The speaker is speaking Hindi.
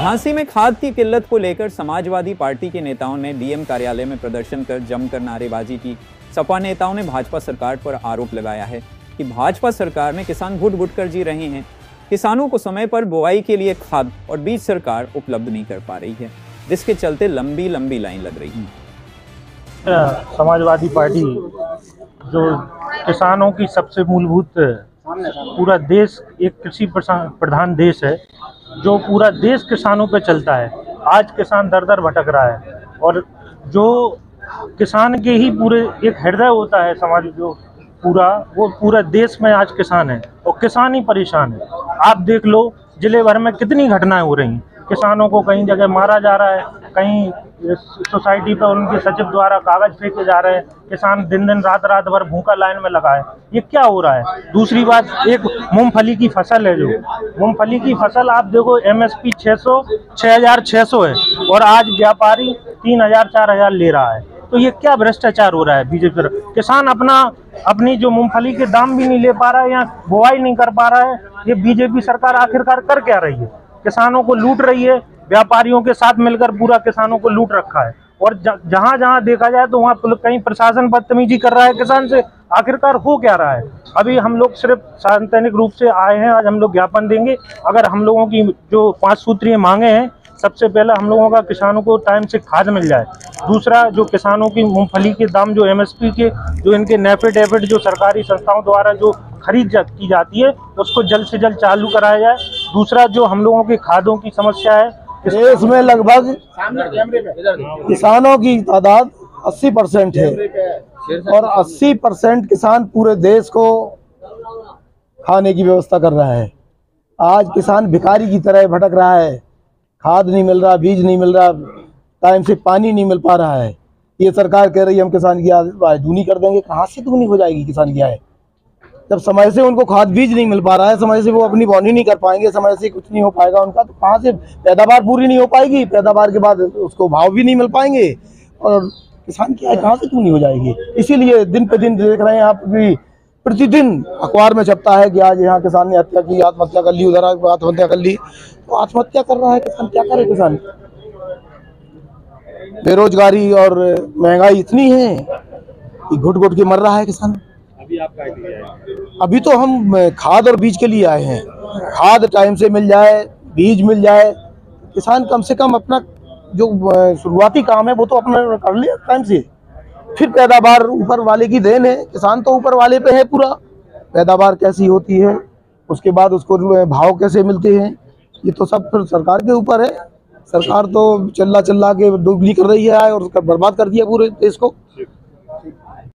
झांसी में खाद की किल्लत को लेकर समाजवादी पार्टी के नेताओं ने डीएम कार्यालय में प्रदर्शन कर जमकर नारेबाजी की। सपा नेताओं ने भाजपा सरकार पर आरोप लगाया है कि भाजपा सरकार में किसान घुट-घुट कर जी रहे हैं। किसानों को समय पर बुआई के लिए खाद और बीज सरकार उपलब्ध नहीं कर पा रही है, जिसके चलते लंबी लंबी लाइन लग रही है। समाजवादी पार्टी जो किसानों की सबसे मूलभूत, पूरा देश एक कृषि प्रधान देश है, जो पूरा देश किसानों पे चलता है। आज किसान दर दर भटक रहा है और जो किसान के ही पूरे एक हृदय होता है समाज, जो वो पूरा देश में आज किसान है और किसान ही परेशान है। आप देख लो जिले भर में कितनी घटनाएं हो रही हैं। किसानों को कहीं जगह मारा जा रहा है, कहीं सोसाइटी पर उनके सचिव द्वारा कागज फेंके जा रहे हैं। किसान दिन दिन रात रात भर भूखा लाइन में लगा है। ये क्या हो रहा है? दूसरी बात, एक मूंगफली की फसल है, जो मूंगफली की फसल आप देखो MSP 6,600 है और आज व्यापारी 3,000 4,000 ले रहा है। तो ये क्या भ्रष्टाचार हो रहा है बीजेपी पर? किसान अपनी जो मूंगफली के दाम भी नहीं ले पा रहा है या बुआई नहीं कर पा रहा है। ये बीजेपी सरकार आखिरकार कर क्या रही है? किसानों को लूट रही है, व्यापारियों के साथ मिलकर पूरा किसानों को लूट रखा है। और जहां जहां देखा जाए तो वहां कहीं प्रशासन बदतमीजी कर रहा है किसान से। आखिरकार हो क्या रहा है? अभी हम लोग सिर्फ सांवैधानिक रूप से आए हैं, आज हम लोग ज्ञापन देंगे। अगर हम लोगों की जो 5 सूत्रीय मांगे हैं, सबसे पहला हम लोगों का किसानों को टाइम से खाद मिल जाए। दूसरा, जो किसानों की मूंगफली के दाम जो MSP के, जो इनके नेफेड जो सरकारी संस्थाओं द्वारा जो खरीद की जाती है, उसको जल्द से जल्द चालू कराया जाए। दूसरा, जो हम लोगों की खादों की समस्या है, देश में लगभग किसानों की तादाद 80% है और 80% किसान पूरे देश को खाने की व्यवस्था कर रहा है। आज किसान भिखारी की तरह भटक रहा है। खाद नहीं मिल रहा, बीज नहीं मिल रहा, टाइम से पानी नहीं मिल पा रहा है। ये सरकार कह रही है हम किसान की आय दूनी कर देंगे। कहाँ से दूनी हो जाएगी किसान की आय? जब समय से उनको खाद बीज नहीं मिल पा रहा है, समय से वो अपनी बोनी नहीं कर पाएंगे, समय से कुछ नहीं हो पाएगा उनका, तो कहाँ से पैदावार पूरी नहीं हो पाएगी। पैदावार के बाद उसको भाव भी नहीं मिल पाएंगे और किसान की आय कहाँ से दूनी हो जाएगी। इसीलिए दिन पे दिन देख रहे हैं आप भी, प्रतिदिन अखबार में छपता है कि आज यहाँ किसान ने हत्या की, आत्महत्या कर ली, उधर आत्महत्या कर ली। तो आत्महत्या कर रहा है किसान, क्या करे किसान? बेरोजगारी और महंगाई इतनी है कि घुट घुट के मर रहा है किसान। अभी तो हम खाद और बीज के लिए आए हैं। खाद टाइम से मिल जाए, बीज मिल जाए, किसान कम से कम अपना जो शुरुआती काम है वो तो अपना कर ले टाइम से। फिर पैदावार ऊपर वाले की देन है, किसान तो ऊपर वाले पे है पूरा। पैदावार कैसी होती है, उसके बाद उसको भाव कैसे मिलते हैं, ये तो सब फिर सरकार के ऊपर है। सरकार तो चिल्ला के दुगनी कर रही है और उसका बर्बाद कर दिया पूरे देश को।